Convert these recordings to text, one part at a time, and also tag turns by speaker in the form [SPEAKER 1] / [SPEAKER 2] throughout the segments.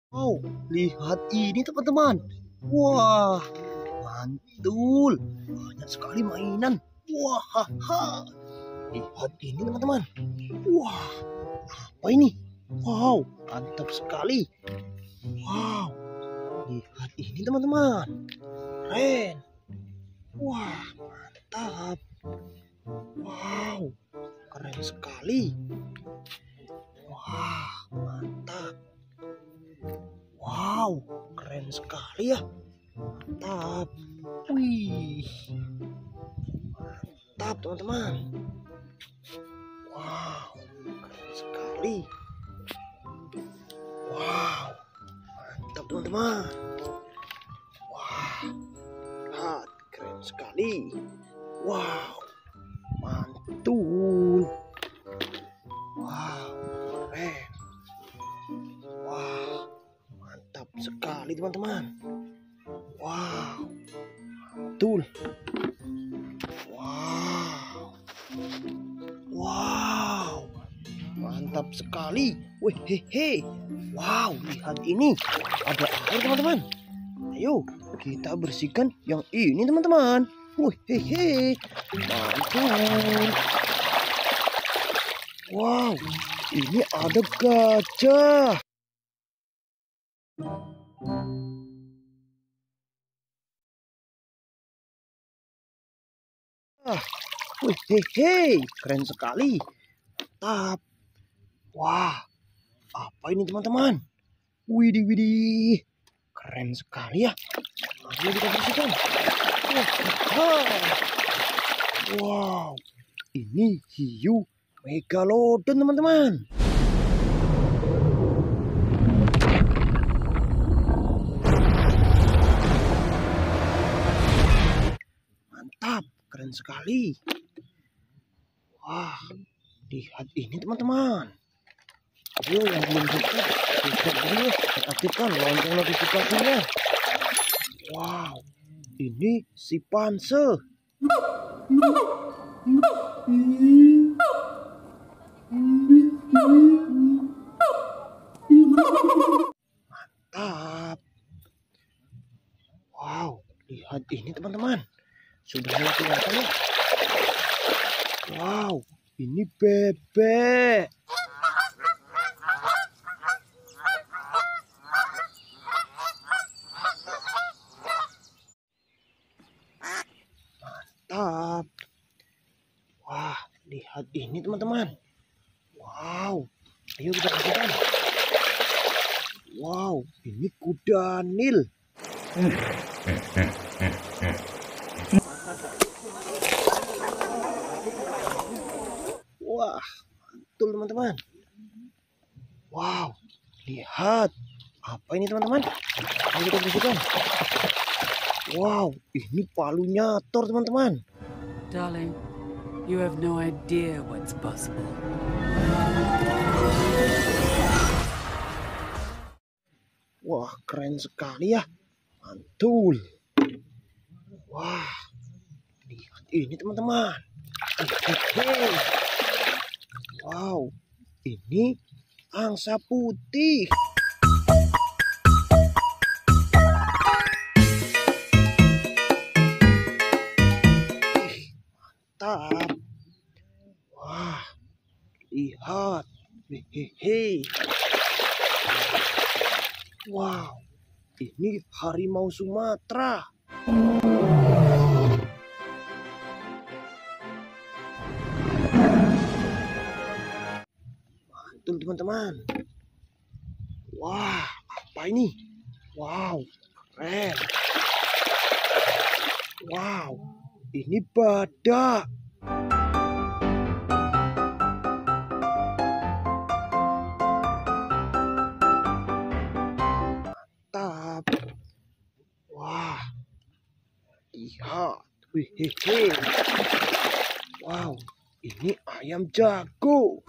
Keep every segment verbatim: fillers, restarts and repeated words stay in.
[SPEAKER 1] Wow, lihat ini teman-teman. Wah, mantul. Banyak sekali mainan. Wah, haha. Lihat ini teman-teman. Wah, apa ini? Wow, mantap sekali. Wow, lihat ini teman-teman. Keren. Wah, mantap. Wow, keren sekali. Wah, mantap. Wow, keren sekali ya. Mantap. Wih. Mantap teman-teman. Wow, keren sekali. Wow, mantap teman-teman. Wah, lihat, keren sekali. Wow, mantul. Wow, keren. Wah, mantap sekali teman-teman. Wow, mantul. Wow, wow, mantap sekali. Wih, hehe. Wow, lihat ini. Ada air teman-teman. Ayo kita bersihkan yang ini teman-teman. Wih, hehe. Mantap. Wow, ini ada gajah. Ah, wih, hehe, keren sekali. Mantap. Wah, apa ini teman-teman? Widih, widih, keren sekali ya. Ayo kita bersihkan. Wow, ini hiu megalodon teman-teman. Mantap, keren sekali. Wah, lihat ini teman-teman. Ayo yang belum subscribe, subscribe dulu ya, dan aktifkan lonceng notifikasinya. Wow, ini si panse. Mantap. Wow, lihat ini teman-teman. Sudah mulai kelihatan ya. Wow, ini bebek. Mantap. Wah, lihat ini teman-teman. Wow, ayo kita bersihkan. Wow, ini kuda Nil. Wah, mantul teman-teman. Wow, lihat. Apa ini teman-teman? Ayo kita bersihkan. Wow, ini palunya Thor teman-teman.
[SPEAKER 2] Darling, you have no idea what's possible.
[SPEAKER 1] Wah, keren sekali ya. Mantul. Wah, lihat ini teman-teman. Wow, ini angsa putih. Mantap. Wah, lihat. Hehehe. Wow, ini harimau Sumatera. Mantul teman-teman. Wah, apa ini? Wow, keren. Wow, ini badak. Mantap. Wah, lihat. Wih, hehe. Wow, ini ayam jago.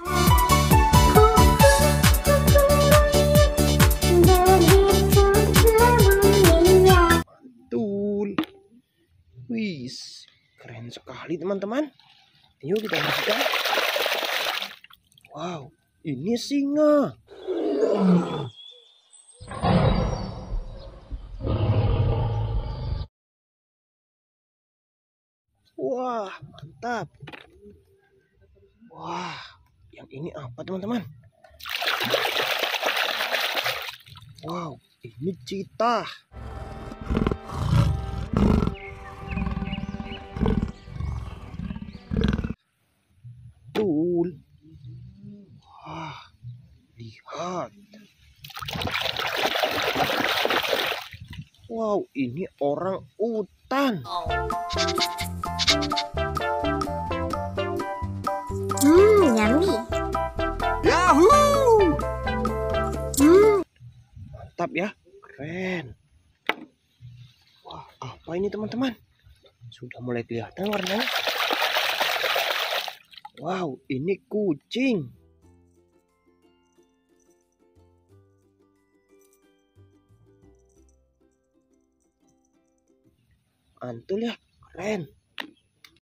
[SPEAKER 1] Mantul. Wis, keren sekali teman-teman. Ayo kita bersihkan. Wow, ini singa. Wah, mantap. Wah, yang ini apa teman-teman? Wow, ini cheetah. Betul. Wah, lihat. Wow, ini orang utan.
[SPEAKER 3] Hmm, yummy.
[SPEAKER 1] Yahoo!
[SPEAKER 3] Hmm,
[SPEAKER 1] Mantap ya, keren. Wah, apa ini teman-teman? Sudah mulai kelihatan warnanya. Wow, ini kucing. Mantul ya, keren.